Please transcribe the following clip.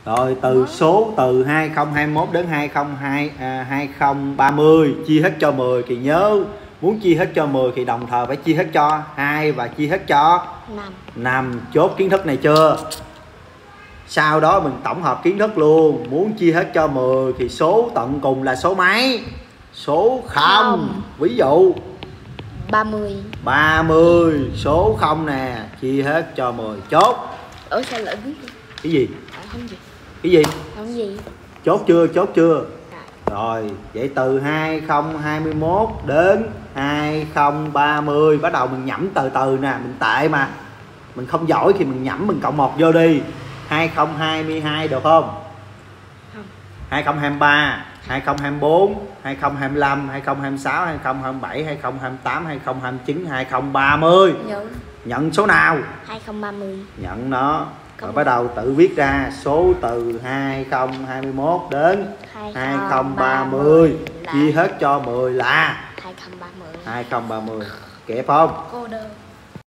Rồi từ 2021 đến 2030 chia hết cho 10 thì nhớ muốn chia hết cho 10 thì đồng thời phải chia hết cho 2 và chia hết cho 5. Chốt kiến thức này chưa? Sau đó mình tổng hợp kiến thức luôn. Muốn chia hết cho 10 thì số tận cùng là số mấy? Số 0. Ví dụ 30 số 0 nè, chia hết cho 10. Chốt. Ủa sao lại biết? Cái gì? Không gì. Cái gì? Không gì. Chốt chưa? Chốt chưa? Rồi, vậy từ 2021 đến 2030 bắt đầu mình nhẩm từ từ nè, mình tệ mà. Mình không giỏi thì mình nhẩm mình cộng 1 vô đi. 2022 được không? Không. 2023, 2024, 2025, 2026, 2027, 2028, 2029, 2030. Nhận số nào? 2030. Nhận nó. Rồi bắt đầu tự viết ra số từ 2021 đến 2030 chia hết cho 10 là 2030. 2030. Kẹp không? Cô đơn.